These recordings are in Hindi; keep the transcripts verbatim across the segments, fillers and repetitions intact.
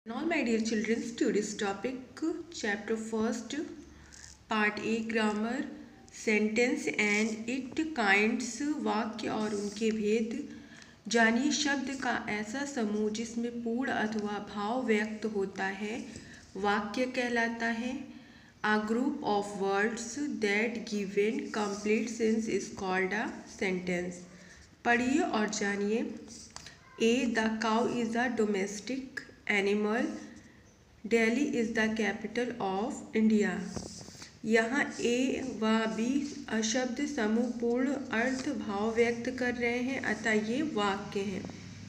All my dear children, today's topic, chapter first, part A, grammar, sentence and it kinds, वाक्य और उनके भेद। जानिए शब्द का ऐसा समूह जिसमें पूर्ण अथवा भाव व्यक्त होता है वाक्य कहलाता है। A group of words that given complete sense is called a sentence। पढ़िए और जानिए। A, the cow is a domestic animal। Delhi is the capital of India. यहाँ ए व बी शब्द समूह पूर्ण अर्थ भाव व्यक्त कर रहे हैं, अतः ये वाक्य हैं।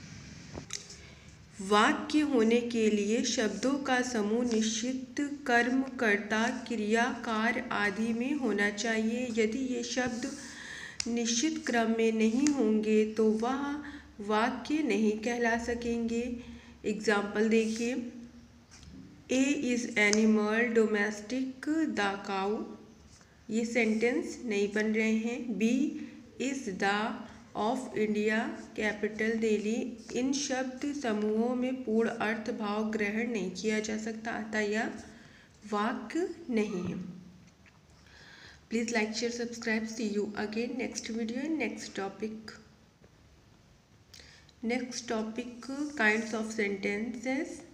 वाक्य होने के लिए शब्दों का समूह निश्चित कर्म, कर्ता, क्रिया, कार्य आदि में होना चाहिए। यदि ये शब्द निश्चित क्रम में नहीं होंगे तो वह वाक्य नहीं कहला सकेंगे। एग्जाम्पल देखिए, A is animal domestic the cow, ये सेंटेंस नहीं बन रहे हैं। B is the of India capital Delhi, इन शब्द समूहों में पूर्ण अर्थ भाव ग्रहण नहीं किया जा सकता, अतः यह वाक्य नहीं है। Please like share subscribe. See you again next video next topic. Next topic, kinds of sentences.